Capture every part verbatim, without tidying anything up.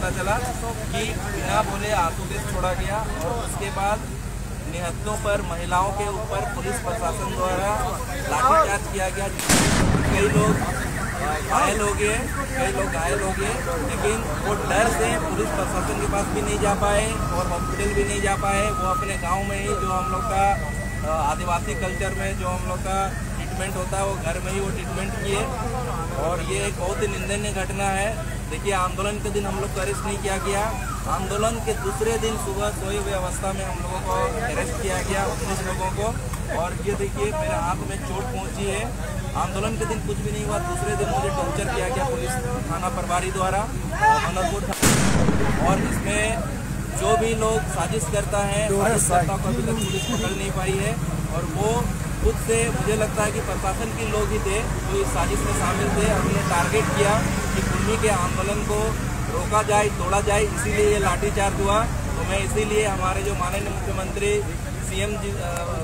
पता चला कि बिना बोले आंसू गैस छोड़ा गया और उसके बाद निहत्तों पर महिलाओं के ऊपर पुलिस प्रशासन द्वारा लाठीचार्ज किया गया। कई लोग घायल हो गए कई लोग घायल हो गए लेकिन वो डर से पुलिस प्रशासन के पास भी नहीं जा पाए और हॉस्पिटल भी नहीं जा पाए। वो अपने गांव में ही जो हम लोग का आदिवासी कल्चर में जो हम लोग का ट्रीटमेंट होता है वो घर में ही वो ट्रीटमेंट किए और ये एक बहुत ही निंदनीय घटना है। देखिए, आंदोलन के दिन हम लोग को अरेस्ट नहीं किया गया, आंदोलन के दूसरे दिन सुबह सोए हुए अवस्था में हम लोगों को अरेस्ट किया गया, उन्नीस लोगों को। और ये देखिए, मेरे हाथ में चोट पहुंची है। आंदोलन के दिन कुछ भी नहीं हुआ, दूसरे दिन मुझे टॉर्चर किया गया पुलिस थाना प्रभारी द्वारा अनंतपुर थाना। और इसमें जो भी लोग साजिश करता है, साजिशकर्ताओं को अभी तक पुलिस पकड़ नहीं पाई है और वो खुद से मुझे लगता है कि प्रशासन के लोग ही थे जो इस साजिश में शामिल थे। उन्होंने टारगेट किया कि कुर्मी के आंदोलन को रोका जाए, तोड़ा जाए, इसीलिए ये लाठीचार्ज हुआ। तो मैं इसीलिए हमारे जो माननीय मुख्यमंत्री सीएम जी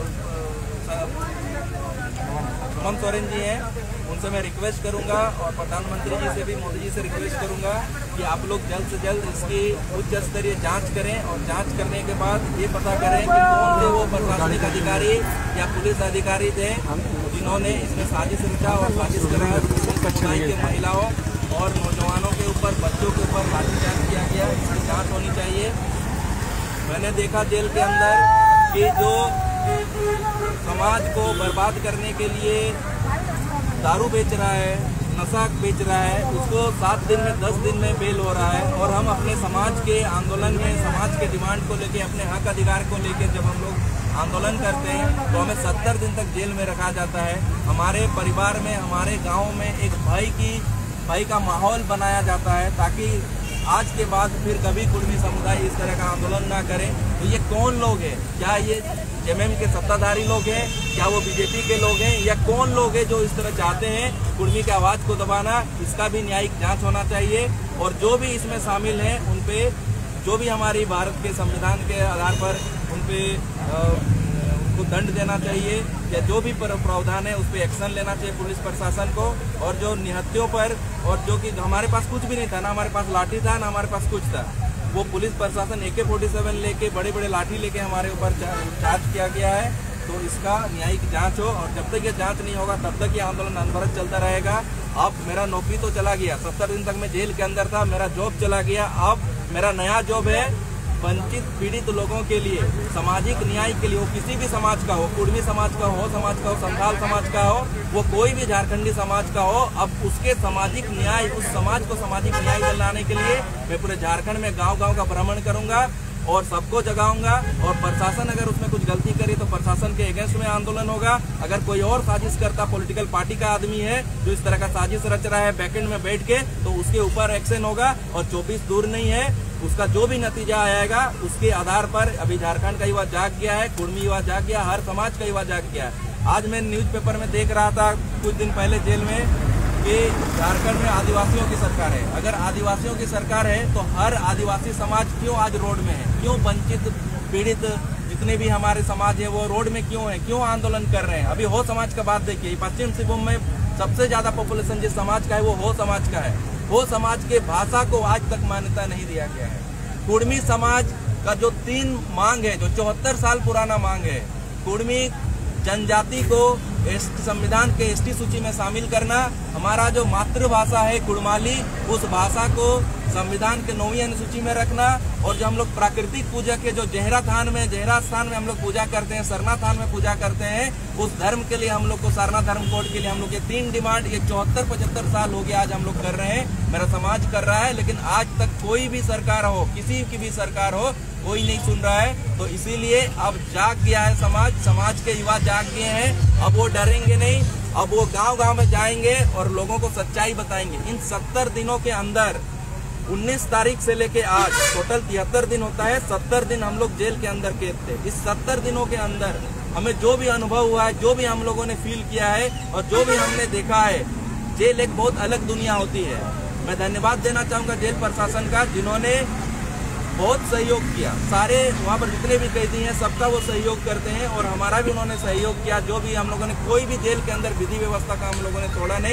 हेमंत सोरेन जी हैं, उनसे मैं रिक्वेस्ट करूंगा और प्रधानमंत्री जी से भी, मोदी जी से रिक्वेस्ट करूंगा कि आप लोग जल्द से जल्द इसकी उच्च स्तरीय जांच करें और जांच करने के बाद ये पता करें कि कौन थे वो प्रशासनिक अधिकारी या पुलिस अधिकारी थे जिन्होंने इसमें साजिश रचा और साजिश कराया समुदाय के महिलाओं और नौजवानों के ऊपर, बच्चों के ऊपर लाठीचार्ज किया गया। इसकी जाँच होनी चाहिए। मैंने देखा जेल के अंदर कि जो समाज को बर्बाद करने के लिए दारू बेच रहा है, नशा बेच रहा है, उसको सात दिन में दस दिन में बेल हो रहा है। और हम अपने समाज के आंदोलन में, समाज के डिमांड को लेके, अपने हक अधिकार को लेके जब हम लोग आंदोलन करते हैं तो हमें सत्तर दिन तक जेल में रखा जाता है। हमारे परिवार में, हमारे गाँव में एक भाई की भाई का माहौल बनाया जाता है ताकि आज के बाद फिर कभी कुर्मी समुदाय इस तरह का आंदोलन ना करें। तो ये कौन लोग हैं? क्या ये एमएम के सत्ताधारी लोग हैं? क्या वो बीजेपी के लोग हैं? या कौन लोग हैं जो इस तरह चाहते हैं कुर्मी की आवाज को दबाना? इसका भी न्यायिक जांच होना चाहिए और जो भी इसमें शामिल हैं उन पे, जो भी हमारी भारत के संविधान के आधार पर उन पे उनको दंड देना चाहिए या जो भी प्रावधान है उस पर एक्शन लेना चाहिए पुलिस प्रशासन को। और जो निहत्तों पर, और जो कि हमारे पास कुछ भी नहीं था, ना हमारे पास लाठी था ना हमारे पास कुछ था, वो पुलिस प्रशासन ए के फोर्टी सेवन लेके, बड़े बड़े लाठी लेके हमारे ऊपर चार्ज किया गया है। तो इसका न्यायिक जांच हो और जब तक ये जांच नहीं होगा तब तक ये आंदोलन अनवरत चलता रहेगा। अब मेरा नौकरी तो चला गया, सत्तर दिन तक मैं जेल के अंदर था, मेरा जॉब चला गया। अब मेरा नया जॉब है वंचित पीड़ित लोगों के लिए, सामाजिक न्याय के लिए, वो किसी भी समाज का हो, कुर्मी समाज का हो, समाज का हो, संथाल समाज का हो, वो कोई भी झारखंडी समाज का हो। अब उसके सामाजिक न्याय, उस समाज को सामाजिक न्याय दिलाने के लिए मैं पूरे झारखंड में गांव गांव का भ्रमण करूंगा और सबको जगाऊंगा। और प्रशासन अगर उसमें कुछ गलती करे तो प्रशासन के अगेंस्ट में आंदोलन होगा। अगर कोई और साजिश करता, पॉलिटिकल पार्टी का आदमी है जो इस तरह का साजिश रच रहा है बैकएंड में बैठ के, तो उसके ऊपर एक्शन होगा। और चौबीस दूर नहीं है, उसका जो भी नतीजा आएगा उसके आधार पर अभी झारखंड का युवा जाग गया है, कुर्मी युवा जाग गया, हर समाज का युवा जाग गया है। आज मैं न्यूज़पेपर में देख रहा था कुछ दिन पहले जेल में कि झारखंड में आदिवासियों की सरकार है। अगर आदिवासियों की सरकार है तो हर आदिवासी समाज क्यों आज रोड में है? क्यों वंचित पीड़ित जितने भी हमारे समाज है वो रोड में क्यों है? क्यों आंदोलन कर रहे हैं? अभी हो समाज का बात देखिए, पश्चिम सिंहभूम में सबसे ज्यादा पॉपुलेशन जिस समाज का है वो हो समाज का है। वो समाज के भाषा को आज तक मान्यता नहीं दिया गया है। कुर्मी समाज का जो तीन मांग है, जो चौहत्तर साल पुराना मांग है, कुर्मी जनजाति को संविधान के एसटी सूची में शामिल करना, हमारा जो मातृभाषा है कुड़माली, उस भाषा को संविधान के नौवीं अनुसूची में रखना, और जो हम लोग प्राकृतिक पूजा के जो जहरा थान में, जहरा स्थान में हम लोग पूजा करते हैं, सरना थान में पूजा करते हैं, उस धर्म के लिए हम लोग को, सरना धर्म कोड के लिए हम लोग ये तीन डिमांड ये चौहत्तर पचहत्तर साल हो गया आज हम लोग कर रहे हैं, मेरा समाज कर रहा है। लेकिन आज तक कोई भी सरकार हो, किसी की भी सरकार हो, कोई नहीं सुन रहा है। तो इसीलिए अब जाग गया है समाज, समाज के युवा जाग गए हैं। अब वो डरेंगे नहीं, अब वो गांव गांव में जाएंगे और लोगों को सच्चाई बताएंगे। इन सत्तर दिनों के अंदर उन्नीस तारीख से लेके आज टोटल तिहत्तर दिन होता है, सत्तर दिन हम लोग जेल के अंदर कैद थे। इस सत्तर दिनों के अंदर हमें जो भी अनुभव हुआ है, जो भी हम लोगों ने फील किया है और जो भी हमने देखा है, जेल एक बहुत अलग दुनिया होती है। मैं धन्यवाद देना चाहूंगा जेल प्रशासन का, जिन्होंने बहुत सहयोग किया। सारे वहाँ पर जितने भी कैदी हैं सबका वो सहयोग करते हैं और हमारा भी उन्होंने सहयोग किया। जो भी हम लोगों ने, कोई भी जेल के अंदर विधि व्यवस्था का हम लोगों ने तोड़ा नहीं।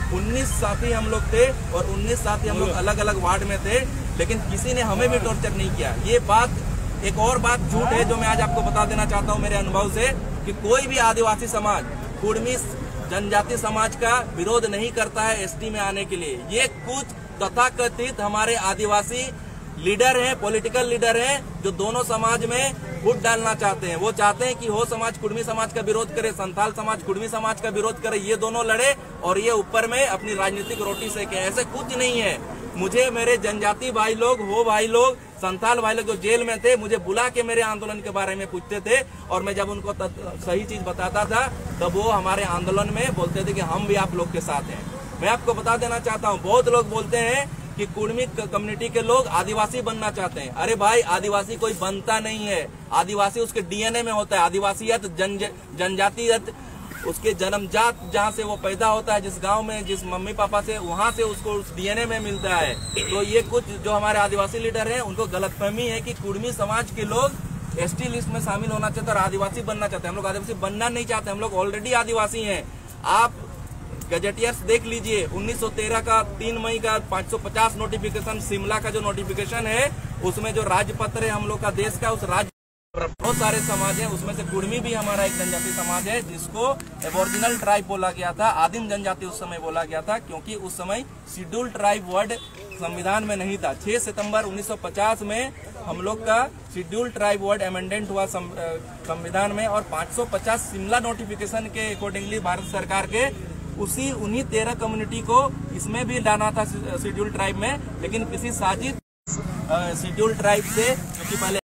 उन्नीस साथी हम लोग थे और उन्नीस साथी हम लोग अलग अलग वार्ड में थे, लेकिन किसी ने हमें भी टॉर्चर नहीं किया। ये बात, एक और बात झूठ है जो मैं आज आपको बता देना चाहता हूँ मेरे अनुभव से, कि कोई भी आदिवासी समाज, कुड़मी जनजाति समाज का विरोध नहीं करता है एसटी में आने के लिए। ये कुछ तथाकथित हमारे आदिवासी लीडर हैं, पॉलिटिकल लीडर हैं, जो दोनों समाज में फूट डालना चाहते हैं। वो चाहते हैं कि हो समाज कुड़मी समाज का विरोध करे, संथाल समाज कुड़मी समाज का विरोध करे, ये दोनों लड़े और ये ऊपर में अपनी राजनीतिक रोटी सेके। ऐसे कुछ नहीं है। मुझे मेरे जनजाति भाई लोग, हो भाई लोग, संथाल भाई लोग जो जेल में थे, मुझे बुला के मेरे आंदोलन के बारे में पूछते थे और मैं जब उनको सही चीज बताता था तब वो हमारे आंदोलन में बोलते थे कि हम भी आप लोग के साथ हैं। मैं आपको बता देना चाहता हूँ, बहुत लोग बोलते हैं कि कुड़मी कम्युनिटी के लोग आदिवासी बनना चाहते हैं। अरे भाई, आदिवासी कोई बनता नहीं है, आदिवासी उसके डीएनए में होता है। आदिवासियत जन जनजातियत उसके जन्मजात जहाँ से वो पैदा होता है, जिस गांव में, जिस मम्मी पापा से, वहां से उसको उस डीएनए में मिलता है। तो ये कुछ जो हमारे आदिवासी लीडर हैं उनको गलतफहमी है कि कुड़मी समाज के लोग एसटी लिस्ट में शामिल होना चाहते हैं और आदिवासी बनना चाहते हैं। हम लोग आदिवासी बनना नहीं चाहते, हम लोग ऑलरेडी आदिवासी हैं। आप गजेटियर्स देख लीजिए, उन्नीस सौ तेरह का तीन मई का पाँच सौ पचास नोटिफिकेशन, शिमला का जो नोटिफिकेशन है, उसमें जो राजपत्र है हम लोग का देश का, उस राज्य बहुत सारे समाज हैं, उसमें से कुड़मी भी हमारा एक जनजाति समाज है, जिसको एबोरिजिनल ट्राइब बोला गया था, आदिम जनजाति उस समय बोला गया था, क्योंकि उस समय शेड्यूल्ड ट्राइब वर्ड संविधान में नहीं था। छह सितंबर उन्नीस सौ पचास में हम लोग का शेड्यूल्ड ट्राइब वर्ड अमेंडमेंट हुआ संविधान में, और पाँच सौ पचास शिमला नोटिफिकेशन के अकॉर्डिंगली भारत सरकार के उसी उन्हीं तेरह कम्युनिटी को इसमें भी लाना था शेड्यूल्ड ट्राइब में, लेकिन किसी साजिश शेड्यूल्ड ट्राइब से, क्योंकि पहले